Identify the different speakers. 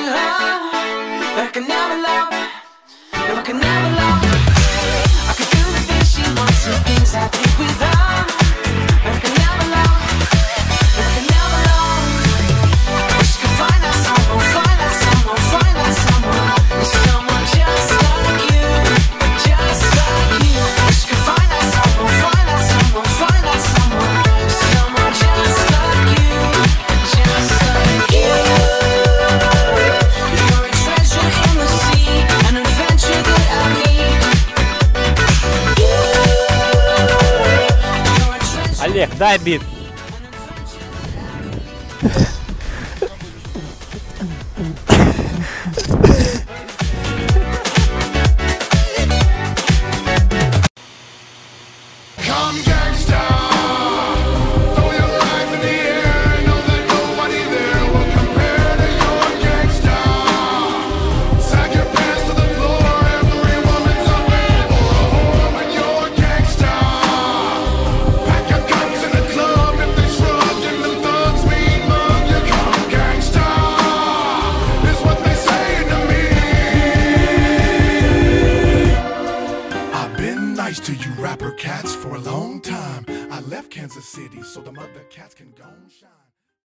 Speaker 1: love, but I can never love. No, I can never love. I could do the things she wants and things I think with her, but I can never love. No, I can never love. She can find out someone, find out someone, find out someone, someone just like you, just like you. She can find out someone, find out someone, find out someone, someone just like you, just like you. You're a treasure in the sea, an adventure that I need. You're a treasure.
Speaker 2: Олег, дай бит.
Speaker 3: Come gangsta, throw your life in the air, know that nobody there will compare to your gangsta. Sag your pants to the floor, every woman's a man or a whore when you're gangsta. Pack your guns in the club if they shrug and them thugs mean mug. You come gangsta, is what they say to me. I've been nice to you rapper cats for a long time. I left Kansas City so the mother cats can go and shine.